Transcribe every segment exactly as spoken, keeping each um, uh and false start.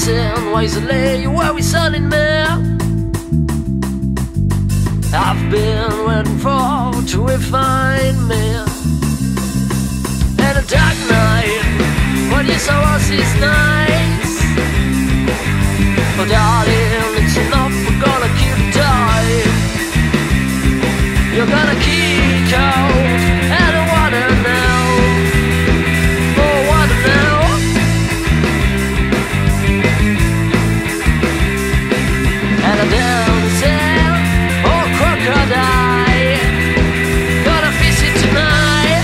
dancing wisely, you were selling me. I've been waiting for to refine me. And a dark night, when you saw us is nice. Oh darling, it's enough, we're gonna keep time. You're gonna kick out, and I wanna know. Oh, wanna know. And I'm dancing, oh crocodile, gonna visit tonight.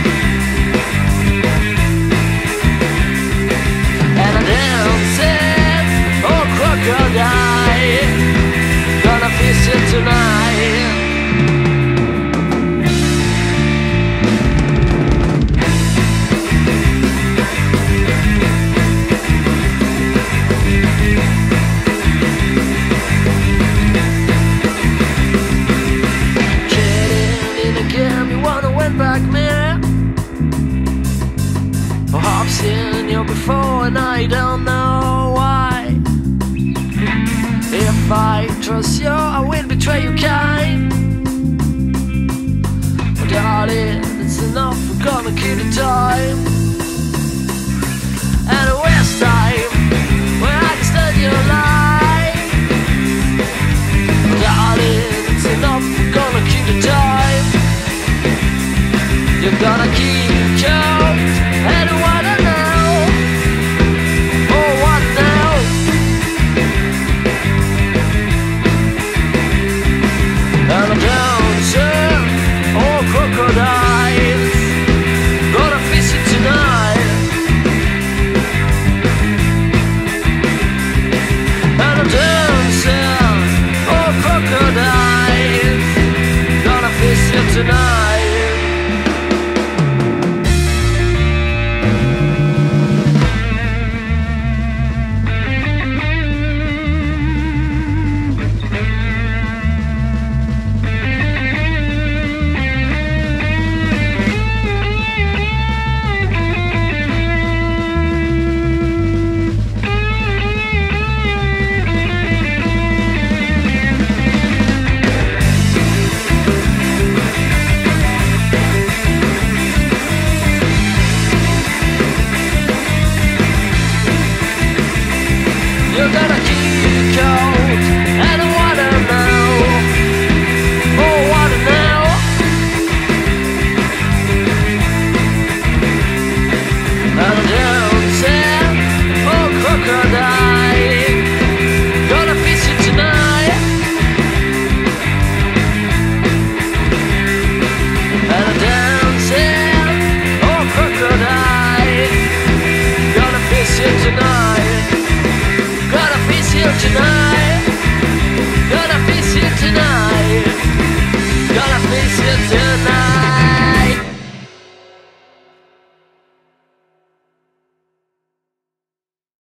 And I'm dancing, oh crocodile, gonna visit tonight. Back me. Oh, I've seen you before and I don't know why. If I trust you, I will betray you kind. Oh darling, it's enough, we're gonna kill the time. And the west side